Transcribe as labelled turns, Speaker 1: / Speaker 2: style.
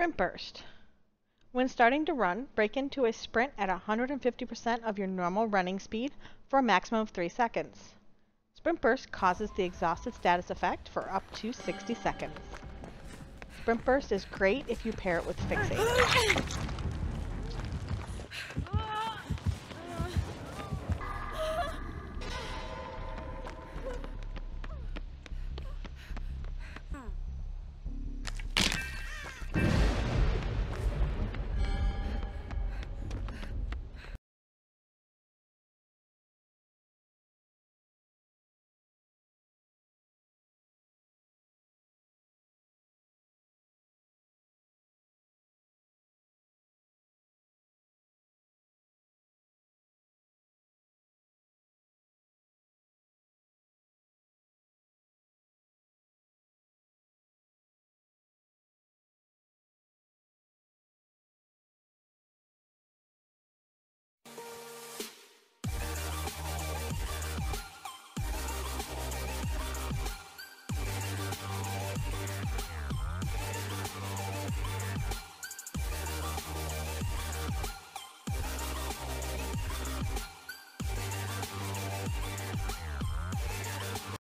Speaker 1: Sprint Burst. When starting to run, break into a sprint at 150% of your normal running speed for a maximum of 3 seconds. Sprint Burst causes the exhausted status effect for up to 60 seconds. Sprint Burst is great if you pair it with Fixate.